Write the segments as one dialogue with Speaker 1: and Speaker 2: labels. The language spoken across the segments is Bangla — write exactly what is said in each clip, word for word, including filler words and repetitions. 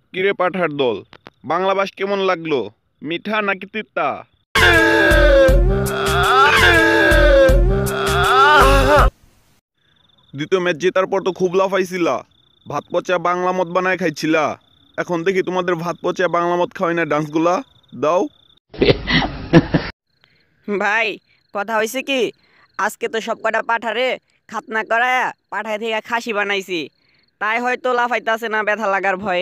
Speaker 1: কিরে পাঠার দল, বাংলা বাস কেমন লাগলো? মিঠা নাকি তিতা? দ্বিতীয় ম্যাচ জেতার পর তো খুব লাফাইছিলা, ভাত পচা বাংলা মদ বানায় খাইছিলা। এখন দেখি তোমাদের ভাত পচা বাংলা মদ খাওয়াই না, ডান্সগুলা দাও।
Speaker 2: ভাই কথা হয়েছে কি, আজকে তো সব কটা পাঠারে খাতনা করায়া পাঠায় থেকে খাসি বানাইছি, তাই হয়তো লাফাইতাছে না ব্যথা লাগার ভয়ে।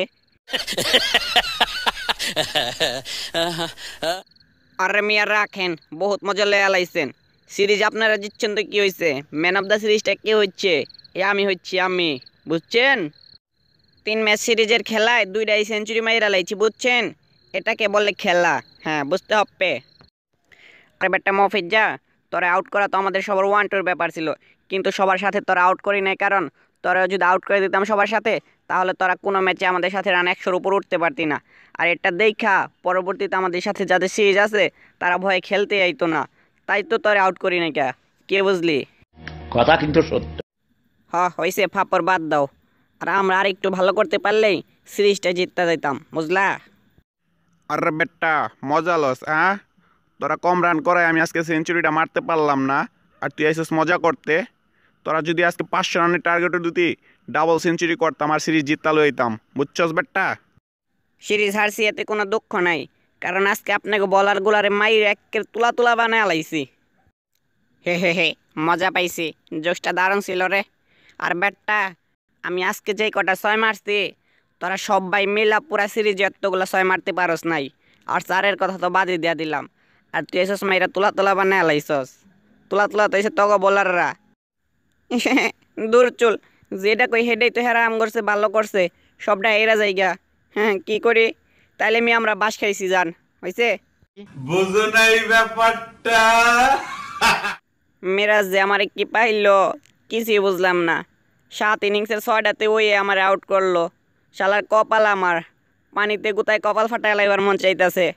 Speaker 2: আরে মিয়া রাখেন, বহুত মজা লয়ে আলাইছেন। সিরিজ আপনারা জিতছেন তো কি হয়েছে, ম্যান অফ দ্য সিরিজটা কে হচ্ছে? এ আমি হচ্ছি আমি, বুঝছেন? তিন ম্যাচ সিরিজের খেলায় দুইটাই সেঞ্চুরি মাইরা লাইছি, বুঝছেন? এটাকে বলে খেলা, হ্যাঁ বুঝতে হবে। আরে বেটা মফিজ যা, তোরা আউট করা তো আমাদের সবার ওয়ান টুর ব্যাপার ছিল, কিন্তু সবার সাথে তোরা আউট করি নাই, কারণ তোরা যদি আউট করে দিতাম সবার সাথে, তাহলে তোরা কোনো ম্যাচে আমাদের সাথে রান একশোর উপর উঠতে পারতি না। আর এটা দেখা পরবর্তীতে আমাদের সাথে যাদের সিরিজ আছে তারা ভয়ে খেলতে আইতো না, তাই তো তোরা আউট করি নাই। কে কে বুঝলি?
Speaker 3: কথা কিন্তু সত্য।
Speaker 2: হ হয়েছে, ফাপড় বাদ দাও। আর আমরা আর একটু ভালো করতে পারলেই সিরিজটা জিততে যাইতাম, বুঝলা?
Speaker 1: আরে বেটা মজা লস, হ্যাঁ? তোরা কম রান করায় আমি আজকে সেঞ্চুরিটা মারতে পারলাম না, আর তুই আইসিস মজা করতে। তোরা যদি আজকে পাঁচশো রানের টার্গেটও দিতি, ডাবল সেঞ্চুরি করতাম আর সিরিজ জিততা লইতাম, বুঝছস বেটা?
Speaker 2: সিরিজ হারছি এতে কোনো দুঃখ নাই, কারণ আজকে আপনাকে বলার গুলারে মাইর একের তুলা তুলা বানায় আলাইছি। হে হে হে, মজা পাইছি, জোশটা দারুণ ছিল রে। আর ব্যাটটা আমি আজকে যেই কটা ছয় মারছি, তোরা সবাই মিলা পুরা সিরিজে এতগুলো ছয় মারতে পারস নাই। আর চারের কথা তো বাদই দিয়া দিলাম, আর তুই এসস মাইরা তুলা তুলা বানায় আলাইছস। তুলা তুলা তো এসে তগো বলাররা। দূর চুল, যেটা কই হেডেই তো হেরা আম করছে, ভালো করছে, সবটা এরা জায়গা। হ্যাঁ কি করি তাইলে মি আমরা বাস খাইছি, জান হয়েছে।
Speaker 4: বুঝো নাই ব্যাপারটা।
Speaker 2: মিরাজ যে আমার কি পাইলো কিছুই বুঝলাম না। সাত ইনিংসের ছয়টাতে ওই আমার আউট করলো, শালার কপাল আমার। পানিতে গুতায় কপাল ফাটায় এবার মন চাইতেছে।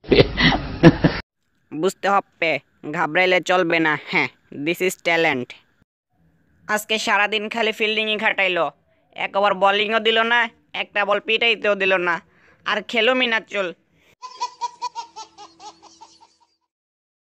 Speaker 2: বুঝতে হবে, ঘাবড়াইলে চলবে না। হ্যাঁ, দিস ইজ ট্যালেন্ট। আজকে সারাদিন খালি ফিল্ডিংই খাটাইলো, এক ওভার বোলিংও দিল না, একটা বল পিটাইতেও দিল না। আর খেলো মিনাচল,